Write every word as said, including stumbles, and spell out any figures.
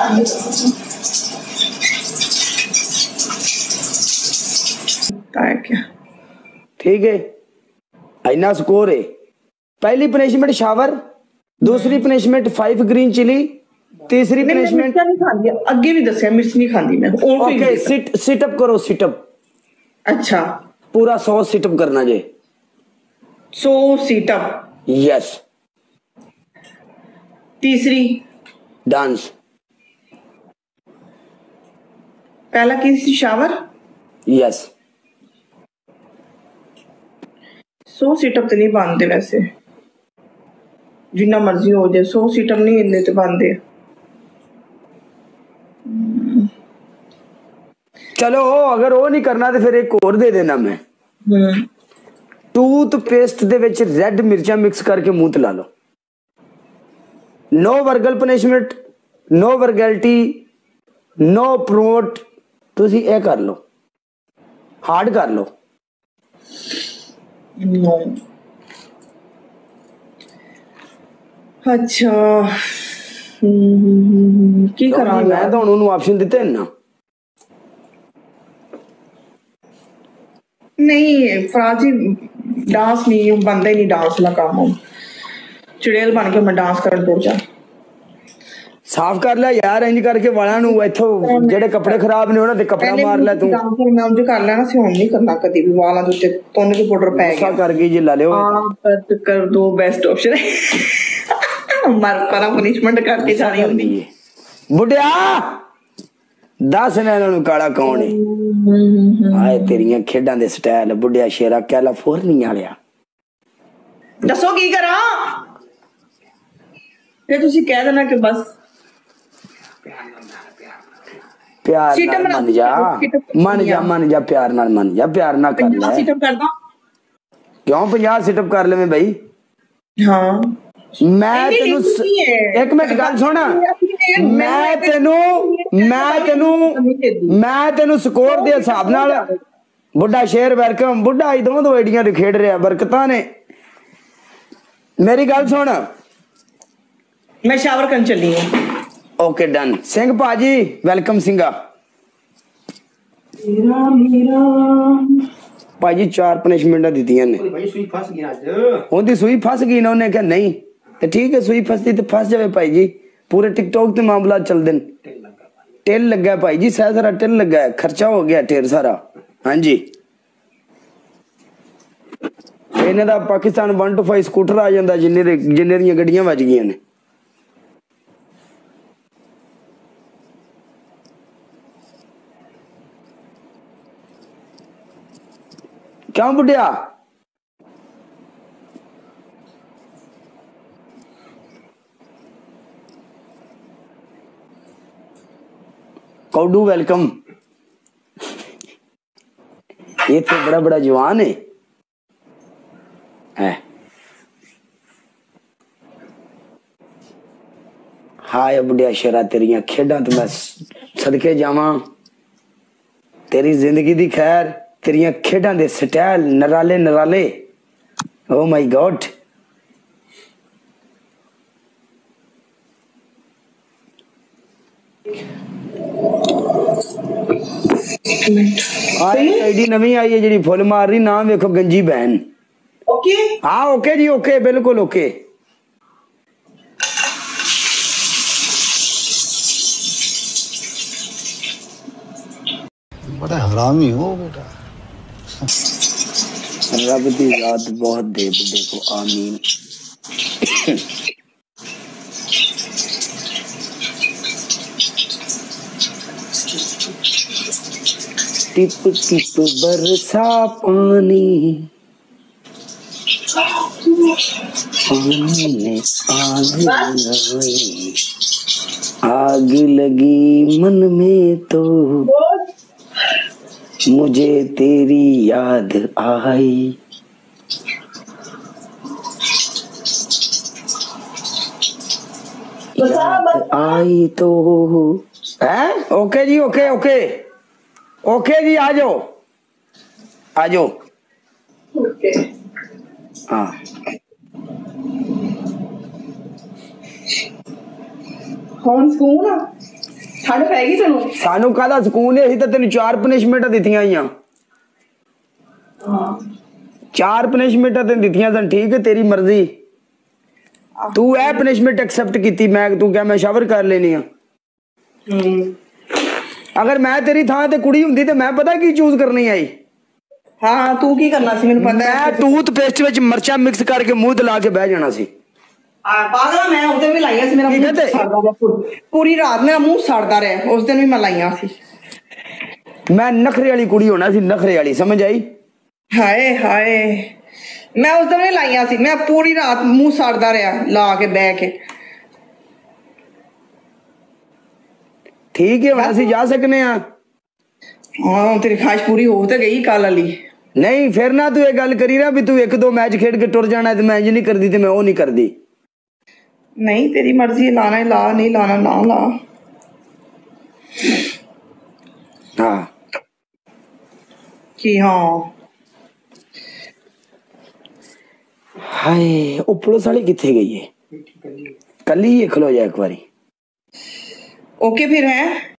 क्या ठीक है, इतना स्कोर है। पहली पनिशमेंट शावर, दूसरी पनिशमेंट फाइव ग्रीन चिली, तीसरी पनिशमेंट अगे भी दसिया मिर्च नहीं खाती मैं। ओके, सिट सिटअप करो, सिटअप। अच्छा, पूरा सौ सिटअप करना जे। सौ सिटअप, यस। तीसरी डांस। पहला की शावर, यस। सौ सिटअप तो नहीं बनते वैसे, जिन्ना मर्जी हो जाए, सौ सिटअप नहीं इन्ने तो बनते। चलो अगर वो नहीं करना तो फिर एक और दे देना मैं। टूथपेस्ट दे विच रेड मिर्चा मिक्स करके मुंह ते ला लो। No vulgar punishment, no vulgarity, no promote. तुसी ए कर लो, हार्ड कर लो। नो अच्छा, की करा? मैं तो उन्होंने ऑप्शन दिते हैं ना। नहीं फराजी डांस नहीं बनता ही नहीं, डांस का काम चुड़ैल बन के मैं डांस करन टुर जा। साफ कर ले यार, इंज करके वाला नु इथों जेडे कपड़े खराब ने उन्हां ते कपड़ा मार ले तू। मैं उंज कर लेना सी, हुन नहीं करना कदी भी। वाला दे उत्ते तुन के पाउडर पै गया कर गई जे ला लियो। हां पर कर दो, बेस्ट ऑप्शन है। मर पर पनिशमेंट करके जानी हुंदी है। बुढ़िया दस ने इन्हां नु काला कौन है? हाय तेरियां खेडां दे स्टाइल बुढ़िया शेरा कैलिफोर्निया वालिया। दसो की करा? फिर तुसी कह देना कि बस प्यार नाल मन जा, मन जा, मन जा, प्यार नाल मन जा, प्यार ना कर ले। सिटअप कर दा क्यों पचास सिटअप कर ले मैं भाई? हाँ मैं तेनू एक मिनट गल सुन, मैं तेनू मैं तेनू मैं तेनू स्कोर दे हिसाब नाल बुढ़ा शेर वेलकम। बुढ़ा ही दो दो एडियां खेड रहा बरकतां ने। मेरी गल सुन, मैं शावर करन चली हूं। Okay done. सिंह भाजी वेलकम सिंगा। भाजी चार पनिशमेंट दीतियां ने। भाई सुई फस गई आज। ओदी सुई फस गई ना, उन्हें क्या नहीं तो ठीक है, सुई फसती तो फस जावे भाई जी। पूरे टिकटॉक ते मामला चल दिन। टिल लगा भाई जी, सह सारा टिल लगा है, खर्चा हो गया ढेर सारा। हाँ जी, इन्हें दा Pakistan one two five scooter आ जाता जिन्ने जिन्ने दियां गड्डियां वज गई ने। क्यों बुढ़िया? कौडू वेलकम। ये तो बड़ा बड़ा जवान है, है। हाय बुढ़िया शेरा तेरिया खेडा तो मैं सदके जावा। तेरी जिंदगी दी खैर, तेरिया खेडा दे स्टाइल नराले नराले। Oh my god. आईडी नवी आई है जी फुल मार रही, नाम देखो गंजी बहन। ओके हाँ ओके जी, ओके बिल्कुल ओके। बड़ा हरामी हो बेटा। रब दी याद बहुत दे बुढ़े को, आमीन। टिप टिप बरसा पानी, पानी में आग लगाई, आग लगी मन में तो मुझे तेरी याद आई। याद आई तो है। ओके जी, ओके ओके ओके जी, आ जाओ आ जाओ। ओके हाँ कौन फोन? ਠੰਡ ਪੈ ਗਈ ਤੈਨੂੰ? ਸਾਨੂੰ ਕਾਹਦਾ ਸਕੂਨ ਹੈ, ਅਸੀਂ ਤਾਂ ਤੈਨੂੰ ਚਾਰ ਪਨਿਸ਼ਮੈਂਟਾਂ ਦਿੱਤੀਆਂ ਹੀ ਆ। ਹਾਂ ਚਾਰ ਪਨਿਸ਼ਮੈਂਟਾਂ ਤੈਨੂੰ ਦਿੱਤੀਆਂ ਸਨ, ਠੀਕ ਹੈ ਤੇਰੀ ਮਰਜ਼ੀ। ਤੂੰ ਇਹ ਪਨਿਸ਼ਮੈਂਟ ਐਕਸੈਪਟ ਕੀਤੀ, ਮੈਂ ਤੂੰ ਕਿਹਾ ਮੈਂ ਸ਼ਾਵਰ ਕਰ ਲੈਣੀ ਆ। ਅਗਰ ਮੈਂ ਤੇਰੀ ਥਾਂ ਤੇ ਕੁੜੀ ਹੁੰਦੀ ਤੇ ਮੈਂ ਪਤਾ ਕੀ ਚੂਜ਼ ਕਰਨੀ ਆਈ। ਹਾਂ ਤੂੰ ਕੀ ਕਰਨਾ ਸੀ ਮੈਨੂੰ ਪਤਾ ਹੈ। ਮੈਂ ਟੂਥ ਪੇਸਟ ਵਿੱਚ ਮਿਰਚਾਂ ਮਿਕਸ ਕਰਕੇ ਮੂੰਹ ਤੇ ਲਾ ਕੇ ਬਹਿ ਜਾਣਾ ਸੀ। ਆ ਪਾਗਲ, ਮੈਂ ਉਸ ਦਿਨ ਵੀ ਲਾਈਆਂ ਸੀ, ਮੇਰਾ ਮੂੰਹ ਸੜਦਾ ਰਿਹਾ ਪੂਰੀ ਰਾਤ, ਮੇਰਾ ਮੂੰਹ ਸੜਦਾ ਰਿਹਾ। ਉਸ ਦਿਨ ਵੀ ਮੈਂ ਲਾਈਆਂ ਸੀ। ਮੈਂ ਨਖਰੇ ਵਾਲੀ ਕੁੜੀ ਹੋਣਾ ਸੀ, ਨਖਰੇ ਵਾਲੀ, ਸਮਝ ਆਈ? ਹਾਏ ਹਾਏ, ਮੈਂ ਉਸ ਦਿਨ ਵੀ ਲਾਈਆਂ ਸੀ, ਮੈਂ ਪੂਰੀ ਰਾਤ ਮੂੰਹ ਸੜਦਾ ਰਿਹਾ ਲਾ ਕੇ ਬਹਿ ਕੇ। ਠੀਕ ਹੈ, ਹੁਣ ਅਸੀਂ ਜਾ ਸਕਨੇ ਆ। ਹਾਂ ਤੇਰੀ ਖਾਹਿਸ਼ ਪੂਰੀ ਹੋ ਤੇ ਗਈ ਕੱਲ ਵਾਲੀ। ਨਹੀਂ ਫਿਰ ਨਾ ਤੂੰ ਇਹ ਗੱਲ ਕਰੀ ਨਾ ਵੀ ਤੂੰ ਇੱਕ ਦੋ ਮੈਚ ਖੇਡ ਕੇ ਟੁਰ ਜਾਣਾ ਤੇ ਮੈਂ ਇੰਜ ਨਹੀਂ ਕਰਦੀ ਤੇ ਮੈਂ ਉਹ ਨਹੀਂ ਕਰਦੀ। ਨਹੀਂ ਤੇਰੀ ਮਰਜ਼ੀ, ਲਾਣਾ ਲਾ, ਨਹੀਂ ਲਾਣਾ ਨਾ ਲਾ। ਹਾਂ ਕੀ? ਹਾਂ ਹਾਏ ਉਹ ਪੁਲਿਸ ਵਾਲੀ ਕਿੱਥੇ ਗਈ ਹੈ? ਕੱਲੀ ਹੀ ਖਲੋ ਜਾ ਇੱਕ ਵਾਰੀ। ओके फिर है।